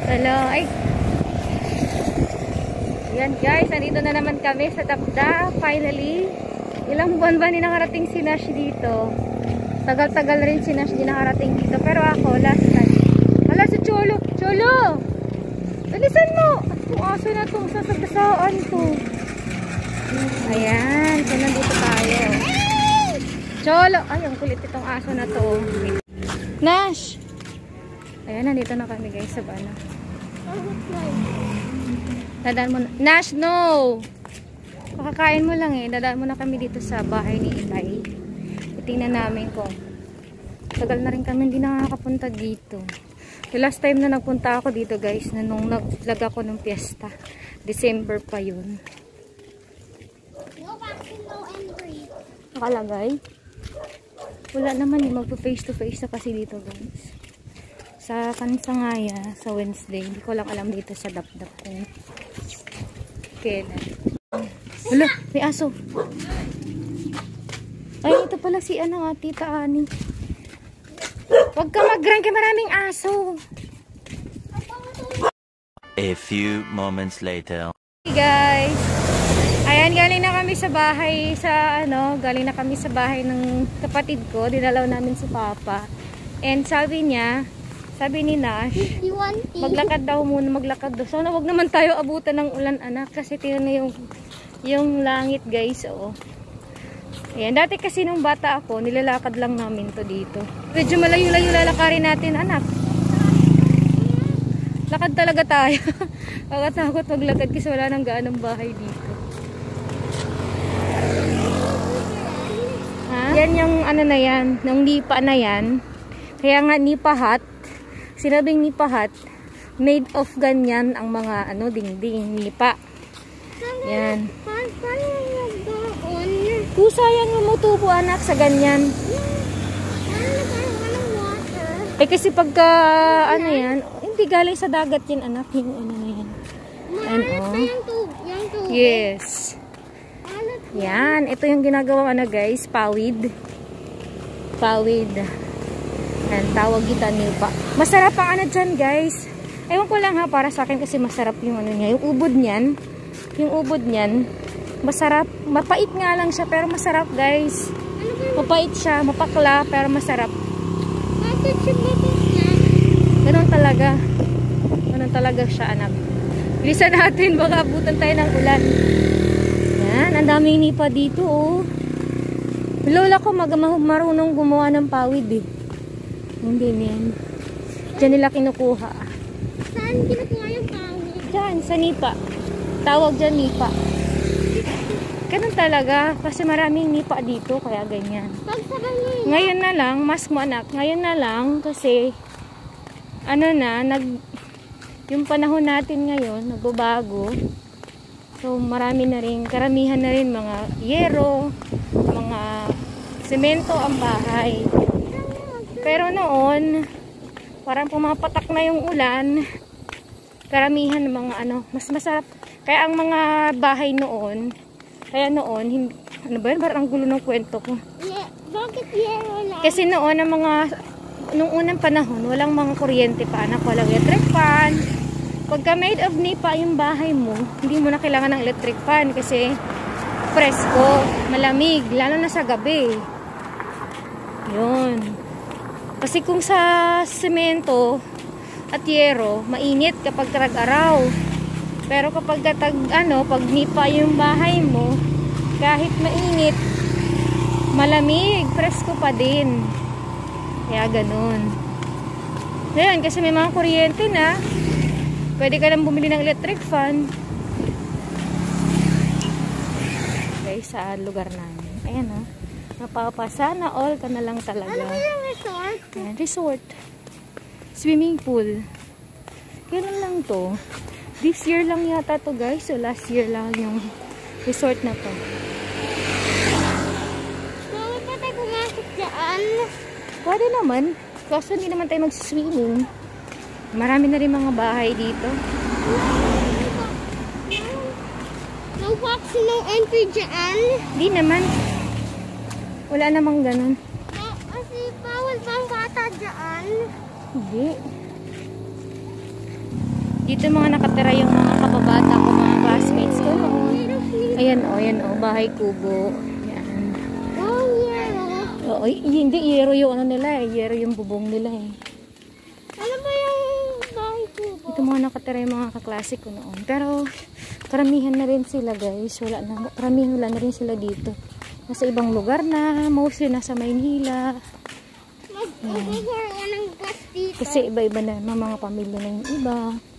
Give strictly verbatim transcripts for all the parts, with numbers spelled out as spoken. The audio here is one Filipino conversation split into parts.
Hello, ay. Yan guys, nandito na naman kami sa Dapdap. Finally, ilang buwan ba ni nakarating si Nash dito? Tagal-tagal rin si Nash di nakarating dito. Pero ako, last time. Hala, si Cholo. Cholo! Alisan mo! Ang aso na itong sasabasaan to. Ayan, so nandito tayo. Cholo! Ay, ang kulit itong aso na to. Nash! Ayan, nandito na kami guys sa bana. Dadaan mo na. Nash, no! Pakakain mo lang eh. Dadaan mo na kami dito sa bahay ni Itay. Tingnan namin kung tagal na rin kami hindi nakakapunta dito. The last time na nagpunta ako dito guys, na nung nag-vlog ako ng piyesta. December pa yun. Nakalagay? Wala naman eh. Magpo-face to face na kasi dito guys. Sa Kansangaya, sa Wednesday. Hindi ko lang alam dito sa Dapdap kung kailan. Wala, may aso. Ay, ito pala si ano, Tita Ani. Huwag ka mag-run kay maraming aso. A few moments later. Hey guys. Ayan, galing na kami sa bahay sa ano, galing na kami sa bahay ng kapatid ko. Dinalaw namin si Papa. And sabi niya, sabi ni Nash, maglakad daw muna, maglakad daw. Sana wag naman tayo abutan ng ulan, anak, kasi tingnan na yung yung langit, guys, oh. Ayan, dati kasi nung bata ako, nilalakad lang namin to dito. Medyo malayo-layo lalakarin natin, anak. Lakad talaga tayo. Pagkatakot maglakad kasi wala nang gaanong bahay dito. Ha? Yan yung ano na yan, yung nipa na yan. Kaya nga nipa hut. Sinabing nipa hut, made of ganyan ang mga ano dingding, nipa. Yan. Kung sayang mo tubo anak sa ganyan. Eh kasi pagka ano yan, hindi galing sa dagat yan anak, yung ano na yan. And oh. Yes. Yan, ito yung ginagawa ano guys, pawid. Pawid. Yan, tawag kita nipa. Masarap ang ano dyan guys. Ewan ko lang ha, para sa akin kasi masarap yung ano niya, yung ubod niyan. Yung ubod niyan. Masarap. Mapait nga lang siya pero masarap guys. Mapait siya. Mapakla pero masarap. Ganun talaga. Ganun talaga siya anak. Bilisan natin. Baka abutan tayo ng ulan. Yan. Ang daming nipa dito oh. Lola ko mag marunong gumawa ng pawid eh. Hindi yan. Diyan nila kinukuha. Saan kinukuha yung pawid? Diyan sa nipa. Tawag dyan nipa. Ganun talaga. Kasi maraming nipa dito. Kaya ganyan. Ngayon na lang. Mask mo anak. Ngayon na lang. Kasi ano na. Nag, yung panahon natin ngayon. Nagbabago. So marami na rin. Karamihan na rin mga yero. Mga semento ang bahay. Pero noon. Parang pumapatak na yung ulan. Karamihan ng mga ano. Mas masarap. Kaya ang mga bahay noon, kaya noon, hindi, ano ba yun? Parang ang gulo ng kwento ko. Yeah, bakit yero lang? Kasi noon, ang mga, nung unang panahon, walang mga kuryente pa, anak, walang electric fan. Pagka made of nipa yung bahay mo, hindi mo na kailangan ng electric fan kasi presko, malamig, lalo na sa gabi. Yun. Kasi kung sa semento at yero, mainit kapag tag-araw. Pero kapag tag, ano, pag nipa yung bahay mo, kahit mainit, malamig, presko pa din. Kaya ganun. Ayan, kasi may mga kuryente na, pwede ka lang bumili ng electric fan. Guys, sa lugar namin. Ayan o. Oh. Napapasa na all ka na lang talaga. Ano ba yung resort? Ayan, resort. Swimming pool. Ganun lang to. This year lang yata to guys. So last year lang yung resort na to. Pwede pa tayo pumasok dyan? Pwede naman. Kaso hindi naman tayo mag-swimming. Marami na rin mga bahay dito. No vaccine, no entry dyan? Hindi naman. Wala namang ganun. No, kasi bawal pang bata dyan. Hindi. Dito mga nakatira yung mga kababata ko, mga classmates ko noon. Ayan o, oh, ayan o, oh, bahay kubo. Ayan. Oh, yeah. Oo, hindi, yero yung ano nila eh. Yero yung bubong nila eh. Ano ba yung bahay kubo? Dito mga nakatira yung mga kaklase ko noon. Pero, karamihan na rin sila guys. Wala na, karamihan wala na rin sila dito. Nasa ibang lugar na, mostly nasa Maynila. Mag-over ng bus dito. Kasi iba-iba na mga pamilya na yung iba.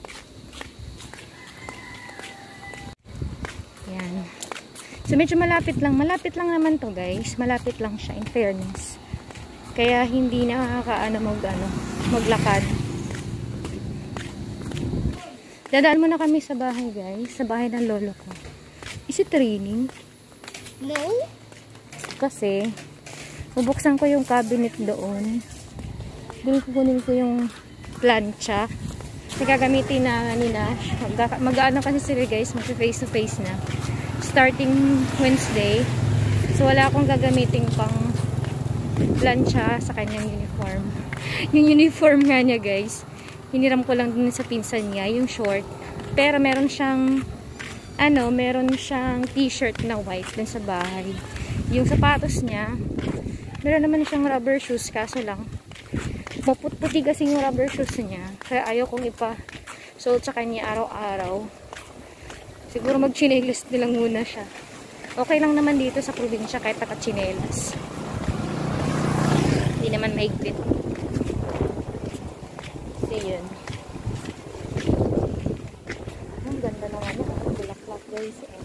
Yan. So medyo malapit lang. Malapit lang naman to guys. Malapit lang siya in fairness. Kaya hindi nakakaano mag, ano, maglakad. Dadaan muna kami sa bahay guys. Sa bahay ng lolo ko. Is it raining? No? Kasi, bubuksan ko yung cabinet doon. Doon kukunin ko yung plancha. Kasi gagamitin na ni Nash. Mag-ano kasi sila guys, mag-face to face na. Starting Wednesday. So, wala akong gagamitin pang plancha sa kanyang uniform. Yung uniform nga niya guys, hiniram ko lang din sa pinsan niya, yung short. Pero meron siyang, ano, meron siyang t-shirt na white din sa bahay. Yung sapatos niya, meron naman siyang rubber shoes, kaso lang maput-puti kasi yung rubber shoes niya, kaya ayaw kong ipa suot sa kanya araw-araw. Siguro mag-chinelas nilang muna siya. Okay lang naman dito sa probinsya kahit naka-chinelas, hindi naman maigpit. Kasi yun, ang ganda ng ano, bulaklak guys eh.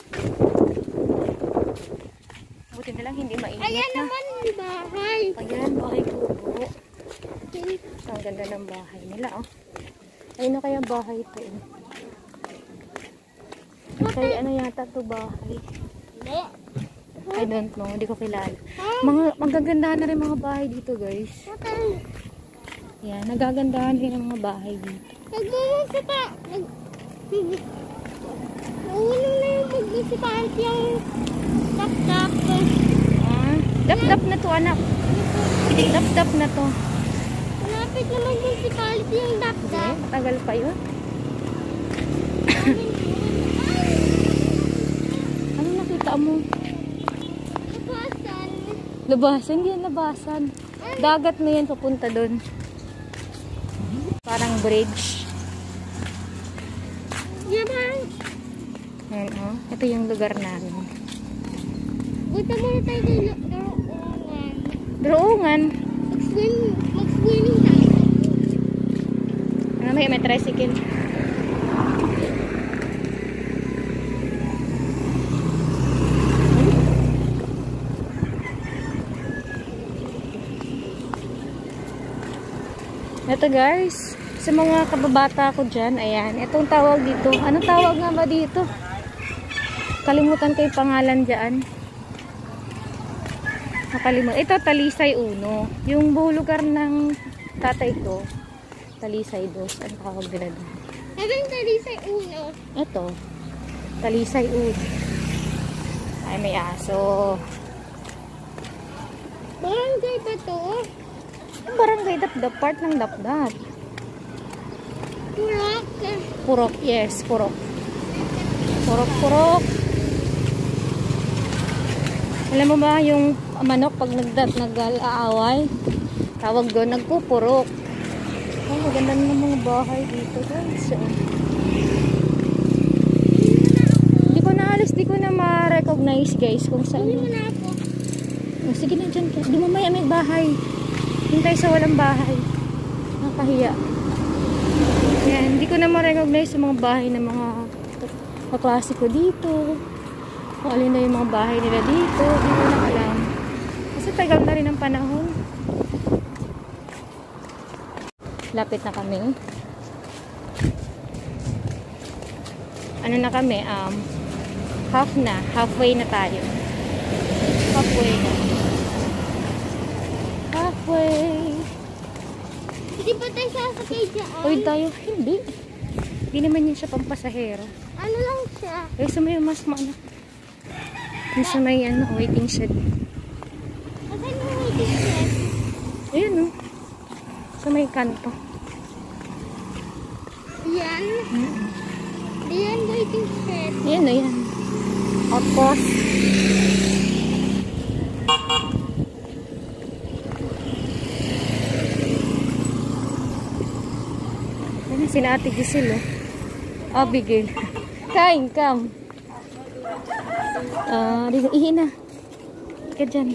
Buti na lang hindi mainit. Ayan na naman yung bahay. Ayan, bahay kubo. Ang ganda ng bahay nila, oh. Ayun na kaya bahay ito, eh. Kaya ano yata ito bahay? I don't know, hindi ko kilala. Mga, magagandahan na rin mga bahay dito, guys. Yan, nagagandahan rin ang mga bahay dito. Nagmumusip pa. Nag... Naulo na yung magmusipaan yung tap-tap. Ah, dap-dap na to, anak. Dap-dap na to. Malapit na mag-municipality yung tap-tap. Okay, matagal pa yun. Ano nakita mo? Labasan. Labasan? Hindi yan labasan. Dagat na yan papunta doon. Parang bridge. Yaman. Yan, oh. Ito yung lugar namin. Punta muna tayo kay Droongan. Droongan? Mag-swim, mag-swimming tayo. Ano may, may tricycle. Ito guys, sa mga kababata ko dyan, ayan, itong tawag dito. Anong tawag nga ba dito? Kalimutan ko yung pangalan dyan. Nakalimutan. Ito, Talisay Uno. Yung lugar ng tatay ko, Talisay Dos. Ano tawag nila doon? Habang Talisay Uno. Ito, Talisay Uno. Ay, may aso. Barangay ba to? Barangay Dapdap, part ng Dapdap. Purok. Purok, yes, Purok. Purok, Purok. Alam mo ba yung manok pag nagdat nag-aaway, tawag doon, nagpupurok. Oh, maganda ng mga bahay dito guys. So, hindi ko na alis, di ko na ma-recognize guys kung saan. Hindi mo na ako. Oh, sige na dyan ka. Di mo may may bahay. Hintay sa walang bahay. Nakahiya. Yan, hindi ko na ma-recognize yung mga bahay ng mga kaklase ko dito. Kung alin na yung mga bahay nila dito. Hindi ko na alam. Kasi tagal na rin ang panahon. Lapit na kami. Ano na kami? Um, half na. Halfway na tayo. Halfway na. Halfway. Hindi pa tayo sasakay dyan. Uy tayo. Hindi. Hindi naman yun siya pampasahero. Ano lang siya? Eh, sa may mas maano. Yung sa may ano, waiting shed. Asan yung waiting shed? Ayun o. Sa may kanto. Yan. Yan, waiting shed. Yan na yan. Outpost. Yan na sila Ate Giselle, oh. Abigail. Kain, kam. Ah, uh, ihi na. Ika dyan.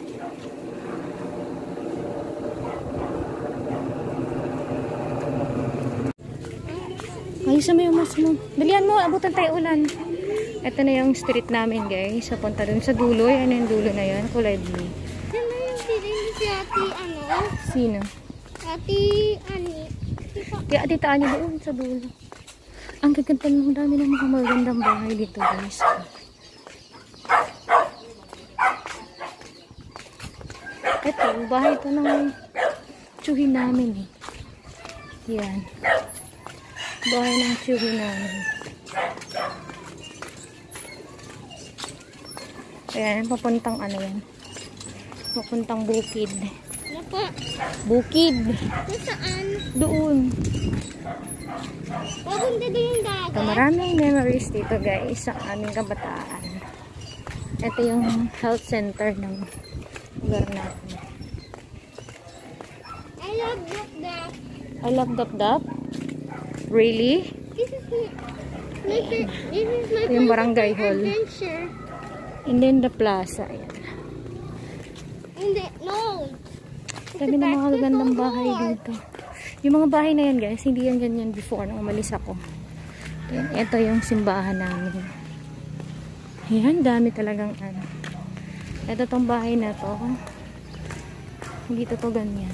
Ayusin mo yung mas mo. Dalihan mo, abutan tayo ulan. Ito na yung street namin, guys. So, punta dun sa dulo. Yan yung dulo na yan. Kulay blue. Sino yung sinili si Ate, ano? Sino? Ate, Ani. Kaya dito ani doon sa dulo. Ang gaganda ng dami ng mga magandang bahay dito, guys. Ito, bahay ito ng tsuhin namin, eh. Yan. Bahay ng tsuhin namin. Ayan, papuntang ano yan. Papuntang bukid. Ano po? Bukid. Saan? Doon. Papunta doon yung dagat. So, maraming memories dito, guys, sa aming kabataan. Ito yung health center ng lugar natin. I love Dap Dap. I love Dap Dap. Really? This is my, my, this is my Yung barangay hall. adventure. And then the plaza. Ayan. Hindi, no. Dami ng mga gandang bahay dito. Yung mga bahay na yan, guys, hindi yan ganyan before nung umalis ako. Ayan, ito yung simbahan namin. Ayan, dami talagang ano. Ito tong bahay na to. Hindi to to ganyan.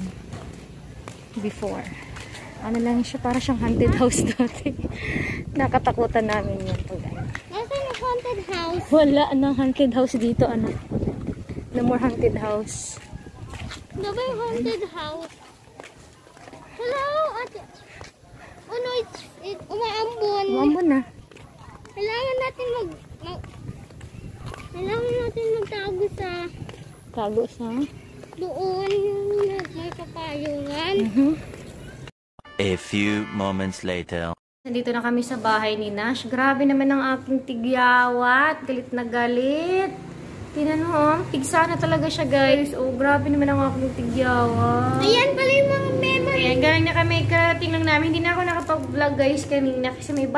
Before. Ano lang siya, para siyang haunted house dati. Nakatakutan namin yan to, guys. Nasaan yung haunted house? Wala nang haunted house dito, anak. No more haunted house. Ano ba yung haunted house? Hello, ate. Oh no, it's, it, umaambon. Umambon na. Kailangan natin mag, mag kailangan natin magtago sa Tago sa. doon yung may papayungan. Mhm. A few moments later. Nandito na kami sa bahay ni Nash. Grabe naman ang aking tigyawat. Galit na galit. Tingnan mo, oh. Tigsa na talaga siya, guys. Oh, grabe naman ang aking tigyawat. Ayan pala yung mga memory. Ayan, galing na kami. Karating lang namin. Hindi na ako nakapag-vlog, guys, kanina. Kasi may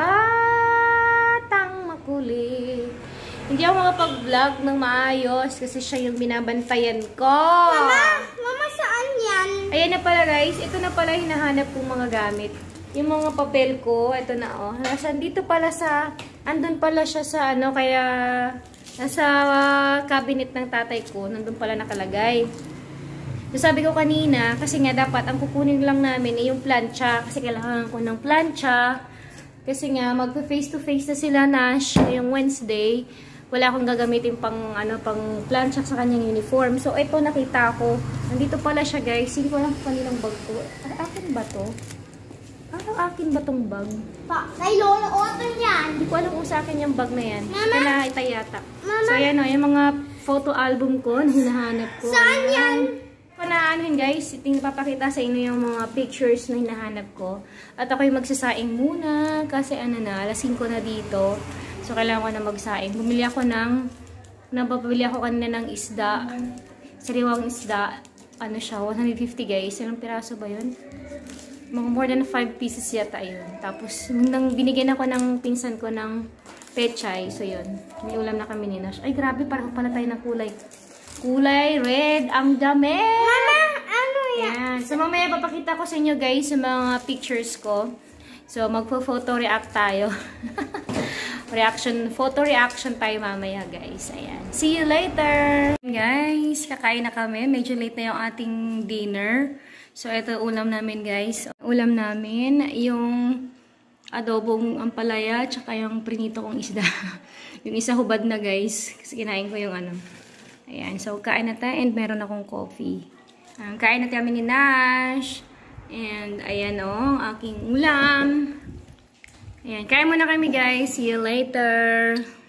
batang makulit. Hindi ako makapag-vlog ng maayos kasi siya yung binabantayan ko. Mama, mama saan yan? Ayan na pala, guys. Ito na pala hinahanap kong mga gamit. Yung mga papel ko, ito na, oh. Nasa, dito pala sa, andun pala siya sa, ano, kaya, nasa uh, cabinet ng tatay ko, nandun pala nakalagay. So, sabi ko kanina, kasi nga dapat, ang kukunin lang namin ay yung plancha, kasi kailangan ko ng plancha. Kasi nga, mag-face to face na sila, Nash, ngayong Wednesday. Wala akong gagamitin pang, ano, pang plancha sa kanyang uniform. So, ito nakita ko. Nandito pala siya, guys. Hindi ko lang kanilang bag ko. Akin ba to? Parang akin ba tong bag? Pa, kay Lolo Otto yan. Hindi ko alam kung sa akin yung bag na yan. Mama? Kailangan yata. Mama? So, yan o. Yung mga photo album ko na hinahanap ko. Saan Ayan. yan? Kung naanuhin, guys, iting papakita sa inyo yung mga pictures na hinahanap ko. At ako'y magsasaing muna kasi ano na, alas singko na dito. So, kailangan ko na magsaing. Bumili ako ng, nababili ako kanina ng isda. Sariwang isda. Ano siya, one hundred fifty, guys. Ilang piraso ba yun? Mga more than five pieces yata yun. Tapos, nang binigyan ako ng pinsan ko ng pechay. So, yun. May ulam na kami ni Nash. Ay, grabe. Parang pala tayo ng kulay. Kulay red. Ang dami! Mama, ano yan? Yan. So, mamaya papakita ko sa inyo, guys, sa mga pictures ko. So, magpo-photo react tayo. Reaction, photo reaction tayo mamaya, guys. Ayan. See you later! Guys, kakain na kami. Medyo late na yung ating dinner. So, ito ulam namin, guys. Ulam namin, yung adobong ampalaya, tsaka yung prinito kong isda. Yung isa hubad na, guys. Kasi kinain ko yung ano. Ayan. So, kain na tayo and meron akong coffee. Um, kain na kami ni Nash. And, ayan o, oh, aking ulam. Ayan. Kain muna kami, guys. See you later!